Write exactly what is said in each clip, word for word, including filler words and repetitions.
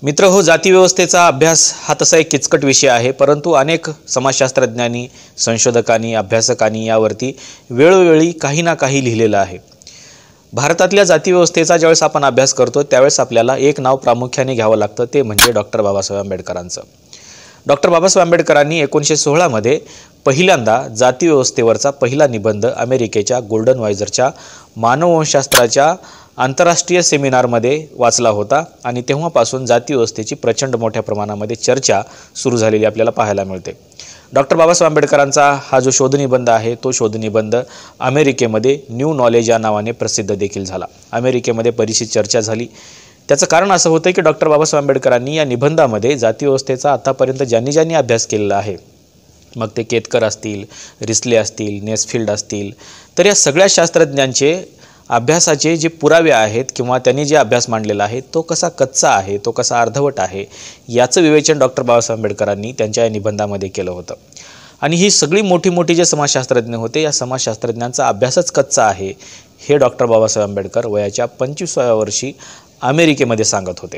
मित्र हो, जाती व्यवस्थेचा अभ्यास हा तसा एक किचकट विषय आहे, परंतु अनेक समाजशास्त्रज्ञांनी, संशोधकांनी, अभ्यासकांनी यावरती वेळोवेळी काही ना काही लिहिलेलं आहे। भारतातल्या जाती व्यवस्थेचा ज्यावेळेस आपण अभ्यास करतो त्यावेळेस आपल्याला एक नाव प्रामुख्याने घ्यावं लागतं, ते म्हणजे डॉक्टर बाबासाहेब आंबेडकरांचं। डॉक्टर बाबासाहेब आंबेडकरांनी एकोणीसशे सोळा मध्ये पहिल्यांदा जाती व्यवस्थेवरचा पहिला निबंध अमेरिकेच्या गोल्डन वायझरच्या मानववंशशास्त्राच्या आंतरराष्ट्रीय सेमिनारमध्ये वाचला होता आणि तेव्हापासून जाती व्यवस्थेची प्रचंड मोठ्या प्रमाणामध्ये चर्चा सुरू झालेली आपल्याला पाहायला मिळते। डॉक्टर बाबासाहेब आंबेडकरांचा हा जो शोधनिबंध आहे तो शोधनिबंध अमेरिकेमध्ये न्यू नॉलेज या नावाने प्रसिद्ध देखील झाला। अमेरिकेमध्ये बरीचशी चर्चा झाली। त्याचं कारण असं होतं की डॉक्टर बाबासाहेब आंबेडकरांनी या निबंधामध्ये जाती व्यवस्थेचा आतापर्यंत ज्यांनी ज्यांनी अभ्यास केलेला आहे, मग ते केतकर असतील, रिस्ले असतील, नेसफिल्ड असतील, तर या सगळ्या शास्त्रज्ञांचे अभ्यासाचे जे पुरावे आहेत किंवा त्यांनी जे अभ्यास मांडलेला आहे तो कसा कच्चा आहे, तो कसा अर्धवट आहे, याचं विवेचन डॉक्टर बाबासाहेब आंबेडकरांनी त्यांच्या या निबंधामध्ये केलं होतं। आणि ही सगळी मोठी मोठी जे समाजशास्त्रज्ञ होते, या समाजशास्त्रज्ञांचा अभ्यासच कच्चा आहे हे डॉक्टर बाबासाहेब आंबेडकर वयाच्या पंचवीसाव्या वर्षी अमेरिकेमध्ये सांगत होते।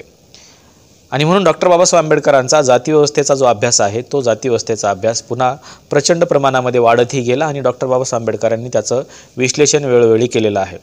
आणि म्हणून डॉक्टर बाबासाहेब आंबेडकरांचा जाती व्यवस्थेचा जो अभ्यास आहे तो जाती व्यवस्थेचा अभ्यास पुन्हा प्रचंड प्रमाणामध्ये वाढतही गेला आणि डॉक्टर बाबासाहेब आंबेडकरांनी त्याचं विश्लेषण वेळोवेळी केलेलं आहे।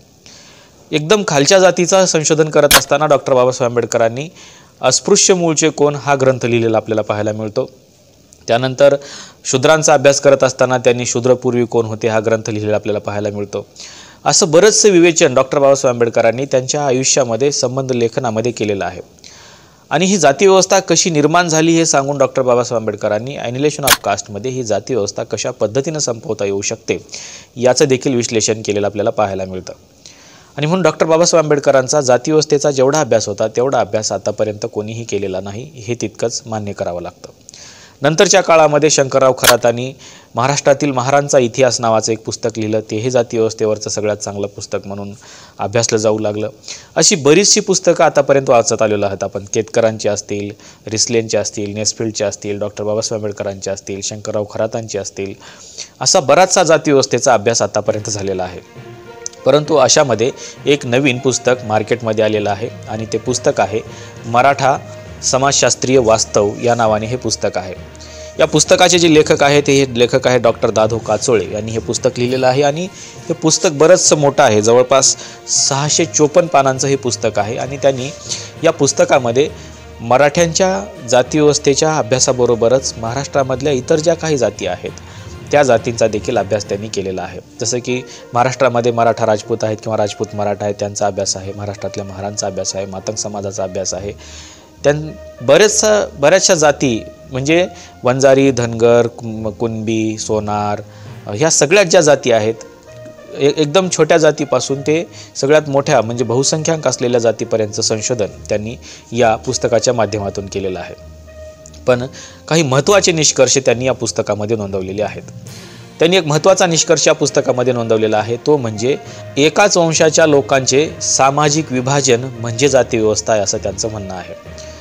एकदम खालच्या जातीचा संशोधन करत असताना डॉक्टर बाबासाहेब आंबेडकरांनी अस्पृश्य मूळचे कोण हा ग्रंथ लिहिलेला आपल्याला पाहायला मिळतो। त्यानंतर शूद्रांचा अभ्यास करत असताना त्यांनी शूद्रपूर्वी कोण होते हा ग्रंथ लिहिलेला आपल्याला पाहायला मिळतो। असं बरंचसे विवेचन डॉक्टर बाबासाहेब आंबेडकरांनी त्यांच्या आयुष्यामध्ये संबंध लेखनामध्ये केलेलं आहे। आणि ही जाती व्यवस्था कशी निर्माण झाली हे सांगून डॉक्टर बाबासाहेब आंबेडकरांनी ॲनिहिलेशन ऑफ कास्टमध्ये ही जाती व्यवस्था कशा पद्धतीने संपवता येऊ शकते याचं देखील विश्लेषण केलेलं आपल्याला पाहायला मिळतं। आणि म्हणून डॉक्टर बाबासाहेब आंबेडकरांचा जाती व्यवस्थेचा जेवढा अभ्यास होता तेवढा अभ्यास आतापर्यंत कोणीही केलेला नाही, हे तितकंच मान्य करावं लागतं। नंतरच्या काळामध्ये शंकरराव खरातांनी महाराष्ट्रातील महारांचा इतिहास नावाचं एक पुस्तक लिहिलं, तेही जाती व्यवस्थेवरचं सगळ्यात चांगलं पुस्तक म्हणून अभ्यासलं जाऊ लागलं। अशी बरीचशी पुस्तकं आतापर्यंत वाचत आलेलो आहात आपण। केतकरांची असतील, रिस्लेंचे असतील, नेसफिल्डचे असतील, डॉक्टर बाबासाहेब आंबेडकरांचे असतील, शंकरराव खरातांचे असतील, असा बराचसा जाती व्यवस्थेचा अभ्यास आतापर्यंत झालेला आहे। परंतु अशामध्ये एक नवीन पुस्तक मार्केटमध्ये आलेलं आहे आणि ते पुस्तक आहे मराठा समाजशास्त्रीय वास्तव या नावाने हे पुस्तक आहे। या पुस्तकाचे जे लेखक आहेत हे लेखक आहेत डॉक्टर दादो काचोळे यांनी हे पुस्तक लिहिलेलं आहे आणि हे पुस्तक बरंचसं मोठं आहे, जवळपास सहाशे चोपन्न पानांचं हे पुस्तक आहे। आणि त्यांनी या पुस्तकामध्ये मराठ्यांच्या जाती व्यवस्थेच्या अभ्यासाबरोबरच महाराष्ट्रामधल्या इतर ज्या काही जाती आहेत त्या जातींचा देखील अभ्यास त्यांनी केलेला आहे। जसं की महाराष्ट्रामध्ये मराठा राजपूत आहेत किंवा राजपूत मराठा आहेत त्यांचा अभ्यास आहे, महाराष्ट्रातल्या महारांचा अभ्यास आहे, मातंग समाजाचा अभ्यास आहे। त्यां बरेचसा बऱ्याचशा जाती म्हणजे वंजारी, धनगर, कुणबी, सोनार, ह्या सगळ्यात ज्या जाती आहेत एकदम छोट्या जातीपासून ते सगळ्यात मोठ्या म्हणजे बहुसंख्याक असलेल्या जातीपर्यंतचं संशोधन त्यांनी या पुस्तकाच्या माध्यमातून केलेलं आहे। पण काही महत्त्वाचे निष्कर्ष त्यांनी या पुस्तकामध्ये नोंदवलेले आहेत। त्यांनी एक महत्त्वाचा निष्कर्ष या पुस्तकामध्ये नोंदवलेला आहे, तो म्हणजे एकाच वंशाच्या लोकांचे सामाजिक विभाजन म्हणजे जाती व्यवस्था आहे असं त्यांचं म्हणणं आहे।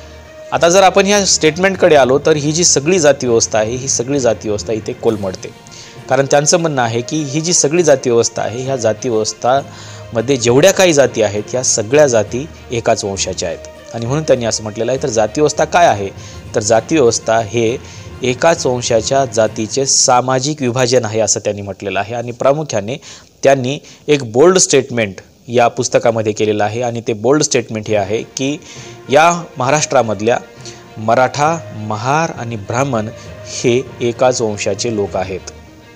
आता जर आपण ह्या स्टेटमेंटकडे आलो तर ही जी सगळी जाती व्यवस्था आहे ही सगळी जाती व्यवस्था इथे कोलमडते। कारण त्यांचं म्हणणं आहे की ही जी सगळी जाती व्यवस्था आहे ह्या जाती व्यवस्थामध्ये जेवढ्या काही जाती आहेत ह्या सगळ्या जाती एकाच वंशाच्या आहेत। आणि म्हणून त्यांनी असं म्हटलेलं आहे, तर जाती व्यवस्था काय आहे, तर जाती व्यवस्था हे एकाच वंशाच्या जातीचे सामाजिक विभाजन आहे असं त्यांनी म्हटलेलं आहे। आणि प्रामुख्याने त्यांनी एक बोल्ड स्टेटमेंट या पुस्तकामध्ये केलेलं आहे आणि ते बोल्ड स्टेटमेंट हे आहे की या महाराष्ट्रामधल्या मराठा, महार आणि ब्राह्मण हे एकाच वंशाचे लोक आहेत।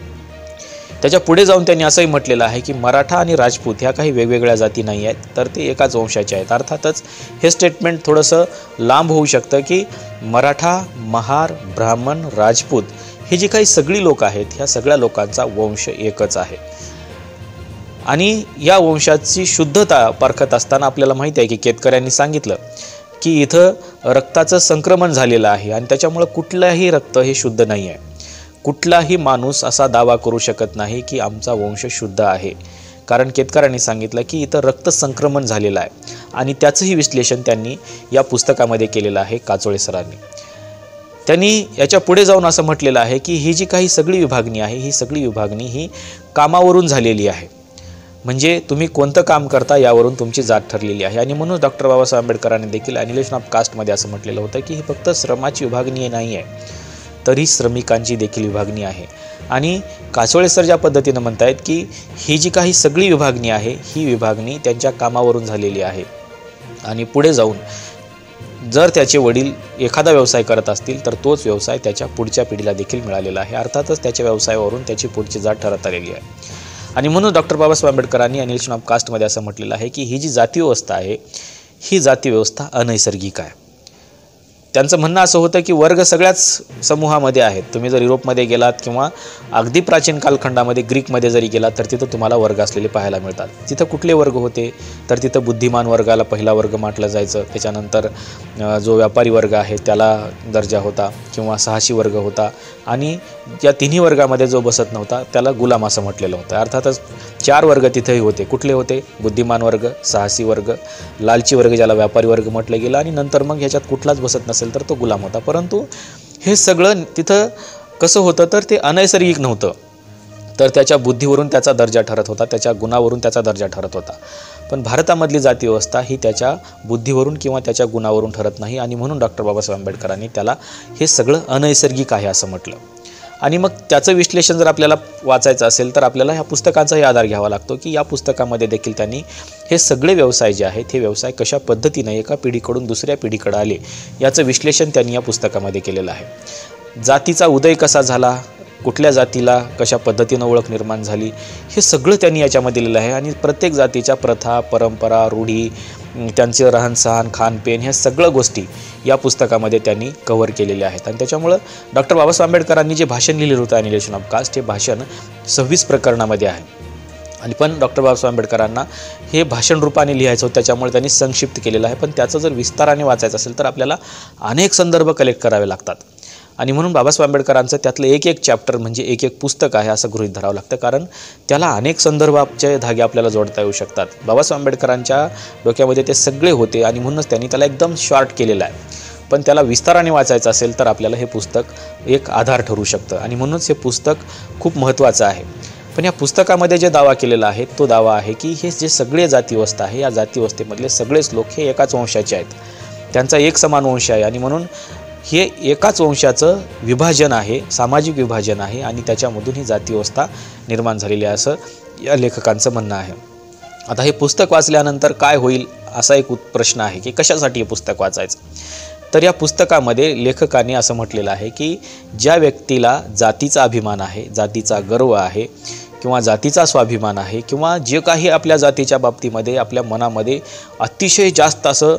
त्याच्या पुढे जाऊन त्यांनी असंही म्हटलेलं आहे की मराठा आणि राजपूत ह्या काही वेगवेगळ्या जाती नाही आहेत, तर ते एकाच वंशाचे आहेत। अर्थातच हे स्टेटमेंट थोडंसं लांब होऊ शकतं की मराठा, महार, ब्राह्मण, राजपूत हे जी काही सगळी लोक आहेत ह्या सगळ्या लोकांचा वंश एकच आहे। आणि या वंशाची शुद्धता पारखत असताना आपल्याला माहिती आहे की केतकरांनी सांगितलं की इथं रक्ताचं संक्रमण झालेलं आहे आणि त्याच्यामुळं कुठलंही रक्त हे शुद्ध नाही आहे। कुठलाही माणूस असा दावा करू शकत नाही की आमचा वंश शुद्ध आहे, कारण केतकरांनी सांगितलं की इथं रक्त संक्रमण झालेलं आहे आणि त्याचंही विश्लेषण त्यांनी या पुस्तकामध्ये केलेलं आहे काचोळे सरांनी। त्यांनी याच्या पुढे जाऊन असं म्हटलेलं आहे की ही जी काही सगळी विभागणी आहे ही सगळी विभागणी ही कामावरून झालेली आहे। म्हणजे तुम्ही कोणतं काम करता यावरून तुमची जात ठरलेली आहे. आणि म्हणून डॉक्टर बाबासाहेब आंबेडकरांनी देखील ॲनिलेशन ऑफ कास्टमध्ये असं म्हटलेलं होतं की ही फक्त श्रमाची विभागणी नाही आहे, तरी श्रमिकांची देखील विभागणी आहे. आणि कासोळे सर ज्या पद्धतीनं म्हणतायत की ही जी काही सगळी विभागणी आहे ही विभागणी त्यांच्या कामावरून झालेली आहे. आणि पुढे जाऊन जर त्याचे वडील एखादा व्यवसाय करत असतील तर तोच व्यवसाय त्याच्या पुढच्या पिढीला देखील मिळालेला आहे. अर्थातच त्याच्या व्यवसायावरून त्याची पुढची जात ठरत आलेली आहे. आणि म्हणून डॉक्टर बाबासाहेब आंबेडकरांनी ॲनिलेशन ऑफ कास्टमध्ये असं म्हटलेलं आहे की ही जी जाती व्यवस्था आहे ही जाती व्यवस्था अनैसर्गिक आहे. त्यांचं म्हणणं असं होतं की वर्ग सगळ्याच समूहामध्ये आहेत. तुम्ही जर युरोपमध्ये गेलात किंवा अगदी प्राचीन कालखंडामध्ये ग्रीकमध्ये जरी गेलात तर तिथं तुम्हाला वर्ग असलेले पाहायला मिळतात. तिथं कुठले वर्ग होते तर तिथं बुद्धिमान वर्गाला पहिला वर्ग म्हटलं जायचं. त्याच्यानंतर जो व्यापारी वर्ग आहे त्याला दर्जा होता किंवा साहसी वर्ग होता. आणि या तिन्ही वर्गामध्ये जो बसत नव्हता त्याला गुलाम असं म्हटलेलं होतं. अर्थातच चार वर्ग तिथेही होते. कुठले होते? बुद्धिमान वर्ग, साहसी वर्ग, लालची वर्ग ज्याला व्यापारी वर्ग म्हटलं गेलं, आणि नंतर मग ह्याच्यात कुठलाच बसत नसेल तर तो गुलाम होता. परंतु हे सगळं तिथं कसं होतं तर ते अनैसर्गिक नव्हतं, तर त्याच्या बुद्धीवरून त्याचा दर्जा ठरत होता, त्याच्या गुणावरून त्याचा दर्जा ठरत होता. पण भारतामधली जाती व्यवस्था ही त्याच्या बुद्धीवरून किंवा त्याच्या गुणावरून ठरत नाही. आणि म्हणून डॉक्टर बाबासाहेब आंबेडकरांनी त्याला हे सगळं अनैसर्गिक आहे असं म्हटलं. आणि मग त्याचं विश्लेषण जर आपल्याला वाचायचं असेल तर आपल्याला ह्या पुस्तकांचाही आधार घ्यावा लागतो की या पुस्तकामध्ये देखील त्यांनी हे सगळे व्यवसाय जे आहेत हे व्यवसाय कशा पद्धतीनं एका पिढीकडून दुसऱ्या पिढीकडे आले याचं विश्लेषण त्यांनी या पुस्तकामध्ये केलेलं आहे. जातीचा उदय कसा झाला, कुठल्या जातीला कशा पद्धतीनं ओळख निर्माण झाली, हे सगळं त्यांनी याच्यामध्ये लिहिलं आहे. आणि प्रत्येक जातीच्या प्रथा, परंपरा, रूढी, त्यांचे राहणसहान, खानपेन, ह्या सगळ्या गोष्टी या पुस्तकामध्ये त्यांनी कव्हर केलेल्या आहेत. आणि त्याच्यामुळं डॉक्टर बाबासाहेब आंबेडकरांनी जे भाषण लिहिलेलं होतं ॲनिलेशन ऑफ कास्ट हे भाषण सव्वीस प्रकरणामध्ये आहे. आणि पण डॉक्टर बाबासाहेब आंबेडकरांना हे भाषण रूपाने लिहायचं होतं, त्याच्यामुळे त्यांनी संक्षिप्त केलेलं आहे. पण त्याचं जर विस्ताराने वाचायचं असेल तर आपल्याला अनेक संदर्भ कलेक्ट करावे लागतात. आणि म्हणून बाबासाहेब आंबेडकरांचं त्यातलं एक एक चॅप्टर म्हणजे एक एक पुस्तक आहे असं गृहीत धरावं लागतं, कारण त्याला अनेक संदर्भाचे धागे आपल्याला जोडता येऊ शकतात. बाबासाहेब आंबेडकरांच्या डोक्यामध्ये ते सगळे होते आणि म्हणूनच त्यांनी त्याला एकदम शॉर्ट केलेलं आहे. पण त्याला विस्ताराने वाचायचं असेल तर आपल्याला हे पुस्तक एक आधार ठरू शकतं. आणि म्हणूनच हे पुस्तक खूप महत्त्वाचं आहे. पण या पुस्तकामध्ये जे दावा केलेला आहे तो दावा आहे की हे जे सगळे जातीव्यवस्था आहे या जातीव्यवस्थेमधले सगळेच लोक हे एकाच वंशाचे आहेत, त्यांचा एक समान वंश आहे. आणि म्हणून हे एकाच वंशाचं विभाजन आहे, सामाजिक विभाजन आहे, आणि त्याच्यामधून ही जातीव्यवस्था निर्माण झालेली आहे असं या लेखकांचं म्हणणं आहे. आता हे पुस्तक वाचल्यानंतर काय होईल असा एक प्रश्न आहे की कशासाठी हे पुस्तक वाचायचं. तर या पुस्तकामध्ये लेखकाने असं म्हटलेलं आहे की ज्या व्यक्तीला जातीचा अभिमान आहे, जातीचा गर्व आहे किंवा जातीचा स्वाभिमान आहे किंवा जे काही आपल्या जातीच्या बाबतीमध्ये आपल्या मनामध्ये अतिशय जास्त असं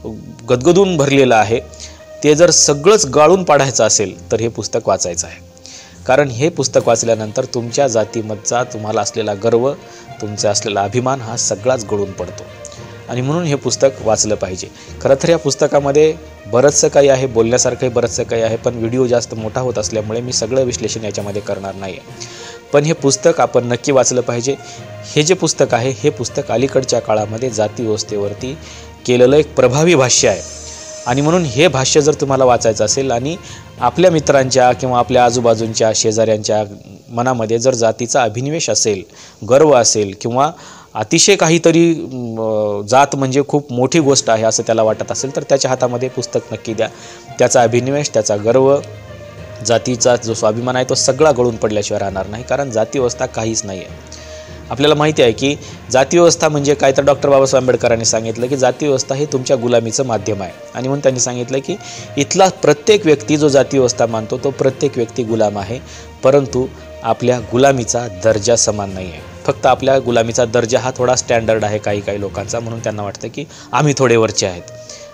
गदगदून भरलेलं आहे ते जर सगळंच गाळून पाडायचं असेल तर हे पुस्तक वाचायचं आहे. कारण हे पुस्तक वाचल्यानंतर तुमच्या जातीमधचा तुम्हाला असलेला गर्व, तुमचा असलेला अभिमान हा सगळाच गळून पडतो. आणि म्हणून हे पुस्तक वाचलं पाहिजे. खरं तर या पुस्तकामध्ये बरंचसं काही आहे, बोलण्यासारखंही बरंचसं काही आहे, पण व्हिडिओ जास्त मोठा होत असल्यामुळे मी सगळं विश्लेषण याच्यामध्ये करणार नाही आहे. पण हे पुस्तक आपण नक्की वाचलं पाहिजे. हे जे पुस्तक आहे हे पुस्तक अलीकडच्या काळामध्ये जाती व्यवस्थेवरती केलेलं एक प्रभावी भाष्य आहे. आणि म्हणून हे भाष्य जर तुम्हाला वाचायचं असेल आणि आपल्या मित्रांच्या किंवा आपल्या आजूबाजूंच्या शेजाऱ्यांच्या मनामध्ये जर जातीचा अभिनिवेश असेल, गर्व असेल किंवा अतिशय काहीतरी जात म्हणजे खूप मोठी गोष्ट आहे असं त्याला वाटत असेल तर त्याच्या हातामध्ये पुस्तक नक्की द्या. त्याचा अभिनिवेश, त्याचा गर्व, जातीचा जो स्वाभिमान आहे तो सगळा गळून पडल्याशिवाय राहणार नाही. कारण जातीव्यवस्था काहीच नाही आहे. आपल्याला माहिती आहे की जातीव्यवस्था म्हणजे काय, तर डॉक्टर बाबासाहेब आंबेडकरांनी सांगितलं की जातीव्यवस्था हे तुमच्या गुलामीचं माध्यम आहे. आणि म्हणून त्यांनी सांगितलं की इथला प्रत्येक व्यक्ती जो जातीव्यवस्था मानतो तो प्रत्येक व्यक्ती गुलाम आहे, परंतु आपल्या गुलामीचा दर्जा समान नाही आहे. फक्त आपल्या गुलामीचा दर्जा हा थोडा स्टँडर्ड आहे काही काही लोकांचा, म्हणून त्यांना वाटतं की आम्ही थोडे वरचे आहेत.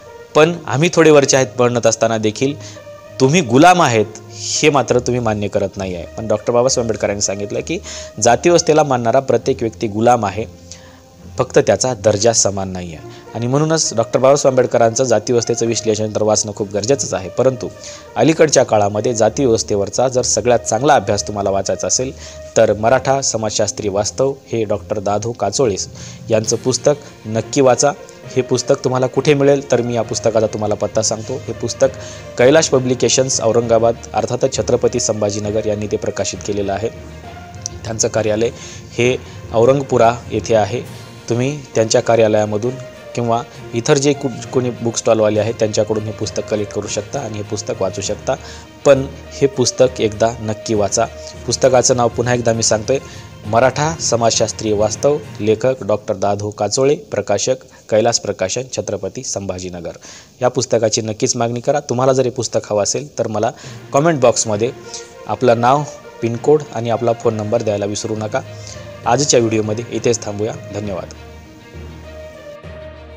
पण आम्ही थोडे वरचे आहेत म्हणत असताना देखील तुम्ही गुलाम आहेत हे मात्र तुम्ही मान्य करत नाही आहे. पण डॉक्टर बाबासाहेब आंबेडकरांनी सांगितलं की जातीव्यवस्थेला मानणारा प्रत्येक व्यक्ती गुलाम आहे, फक्त त्याचा दर्जा समान नाही आहे. आणि म्हणूनच डॉक्टर बाबासाहेब आंबेडकरांचं जातीव्यवस्थेचं विश्लेषण तर वाचणं खूप गरजेचंच आहे. परंतु अलीकडच्या काळामध्ये जातीव्यवस्थेवरचा जर सगळ्यात चांगला अभ्यास तुम्हाला वाचायचा असेल तर मराठा समाजशास्त्री वास्तव हे डॉक्टर दाधो काचोळे यांचं पुस्तक नक्की वाचा. हे पुस्तक तुम्हाला कुठे मिळेल तर मी या पुस्तकाचा तुम्हाला पत्ता सांगतो. हे पुस्तक कैलाश पब्लिकेशन्स औरंगाबाद अर्थातच छत्रपती संभाजीनगर यांनी ते प्रकाशित केलेलं आहे. त्यांचं कार्यालय हे औरंगपुरा येथे आहे. तुम्ही त्यांच्या कार्यालयामधून किंवा इतर जे कु कोणी बुक स्टॉलवाले आहेत त्यांच्याकडून हे पुस्तक कलेक्ट करू शकता आणि हे पुस्तक वाचू शकता. पण हे पुस्तक एकदा नक्की वाचा. पुस्तकाचं नाव पुन्हा एकदा मी सांगतोय, मराठा समाजशास्त्रीय वास्तव, लेखक डॉक्टर दाधो काचोळे, प्रकाशक कैलास प्रकाशन, छत्रपती संभाजीनगर. या पुस्तकाची नक्कीच मागणी करा. तुम्हाला जर हे पुस्तक हवं असेल तर मला कॉमेंट बॉक्समध्ये आपलं नाव, पिनकोड आणि आपला फोन नंबर द्यायला विसरू नका. आजच्या व्हिडिओमध्ये इथेच थांबूया. धन्यवाद.